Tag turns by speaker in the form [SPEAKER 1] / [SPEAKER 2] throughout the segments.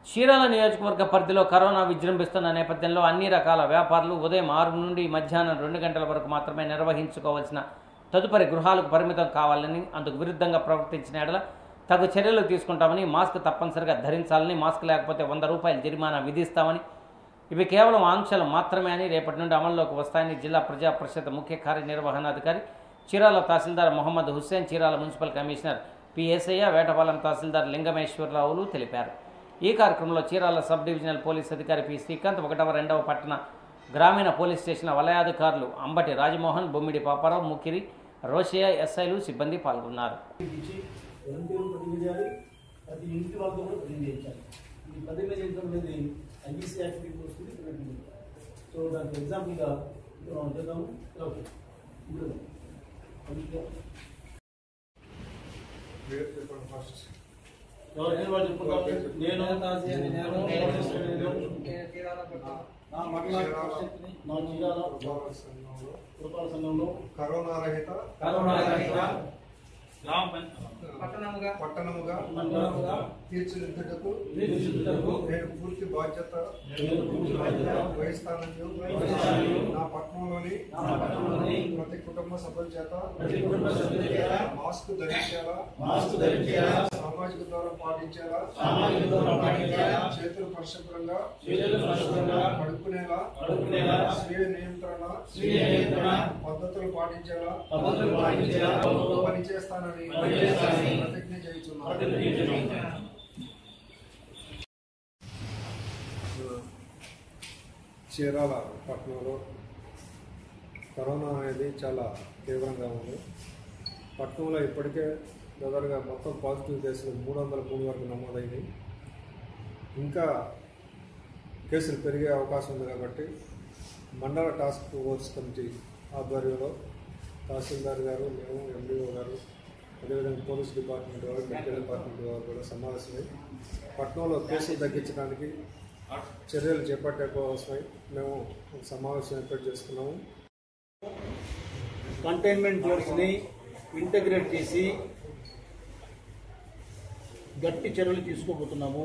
[SPEAKER 1] చీరాల నియోజకవర్గ పరిధిలో కరోనా విజృంభిస్తున్న నేపథ్యంలో అన్ని రకాల వ్యాపారులు ఉదయం 6 నుండి మధ్యాహ్నం 2 గంటల వరకు మాత్రమే నిర్వహించుకోవాల్సిన తదుపరి గృహాలకు పరిమితం కావాలని, అందుకు విరుద్ధంగా ప్రవర్తించిన ఎడల తగు చర్యలు తీసుకుంటామని, మాస్క్ తప్పనిసరిగా ధరించాలని, మాస్క్ లేకపోతే 100 రూపాయల జరిమానా విధిస్తామని, ఇవి కేవలం ఆంక్షలు మాత్రమే అని రేపటి నుండి అమల్లోకి వస్తాయని జిల్లా ప్రజా పరిషత్ ముఖ్య కార్యనిర్వహణాధికారి చీరాల తహసీల్దార్ Mohammed Hussain, Chirala municipal commissioner PSI, Vetapalem తహసీల్దార్ లింగమేశ్వరరావులు తెలిపారు. ఈ కార్యక్రమంలో చీరాల సబ్ డివిజనల్ పోలీస్ అధికారి పి శ్రీకాంత్, 1వ 2వ పట్టణ గ్రామీణ పోలీస్ స్టేషన్ వలయాధికారులు అంబటి రాజమోహన్, బొమ్మిడి పాపారావు, ముకిరి, రోషియా, ఎస్ఐలు, సిబ్బంది పాల్గొన్నారు.
[SPEAKER 2] కరోనా రహిత పట్టణముగా తీర్చిదిద్దుటకు నేను పూర్తి బాధ్యత వహిస్తానని నా పట్టణంలోని ప్రతి కుటుంబ సభ్యుల చేత మాస్క్ ధరించేలా, సామాజిక దూరం పాటించేలా, చేతులు పరిశుభ్రంగా కడుక్కునేలా, స్వీయ నియంత్రణ పద్ధతులు పాటించేలా పనిచేస్తానని ప్రతిజ్ఞ చేస్తున్నాను. చీరాల పట్టణంలో కరోనా అనేది చాలా తీవ్రంగా ఉంది. పట్టణంలో ఇప్పటికే దాదాపుగా మొత్తం పాజిటివ్ కేసులు 303 వరకు నమోదైంది. ఇంకా కేసులు పెరిగే అవకాశం ఉంది కాబట్టి మండల టాస్క్ ఫోర్స్ కమిటీ ఆధ్వర్యంలో తహసీల్దార్ గారు, మేము, ఎండిఓ గారు, అదేవిధంగా పోలీస్ డిపార్ట్మెంట్ వారు, మెడికల్ డిపార్ట్మెంట్ వారు కూడా సమావేశమై పట్టణంలో కేసులు తగ్గించడానికి చర్యలు చేపట్టే కోసమై మేము సమావేశం ఏర్పాటు చేసుకున్నాము.
[SPEAKER 3] కంటైన్మెంట్ జోన్స్ని ఇంటగ్రేట్ చేసి గట్టి చర్యలు తీసుకోబోతున్నాము.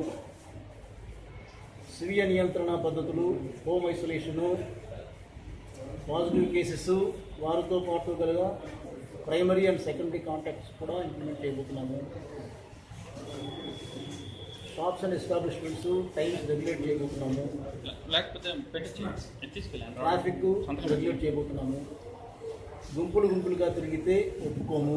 [SPEAKER 3] స్వీయ నియంత్రణ పద్ధతులు, హోమ్ ఐసోలేషను, పాజిటివ్ కేసెస్, వారితో పాటు గల ప్రైమరీ అండ్ సెకండరీ కాంటాక్ట్స్ కూడా ఇంప్లిమెంట్ చేయబోతున్నాము. Shops and establishments times regulate చేయబోతున్నాము. ట్రాఫిక్ రెగ్యులేట్ చేయబోతున్నాము. గుంపులుగా తిరిగితే ఒప్పుకోము.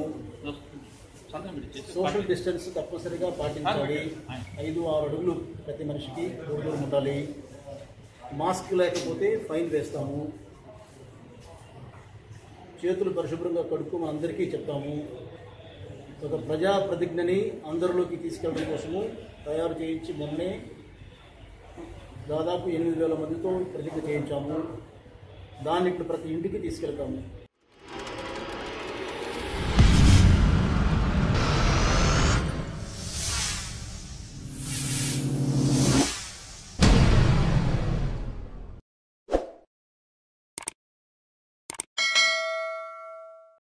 [SPEAKER 3] సోషల్ డిస్టెన్స్ తప్పనిసరిగా పాటించాలి. 5-6 అడుగులు ప్రతి మనిషికి దూరం ఉండాలి. మాస్క్ లేకపోతే ఫైన్ వేస్తాము. చేతులు పరిశుభ్రంగా కడుక్కోమని అందరికీ చెప్తాము. ఒక ప్రజా ప్రతిజ్ఞని అందరిలోకి తీసుకెళ్ళడం కోసము తయారు చేయించి మొన్నే దాదాపు 8,000 మందితో ప్రతిజ్ఞ చేయించాము. దాన్ని ఇప్పుడు ప్రతి ఇంటికి తీసుకెళ్తాము.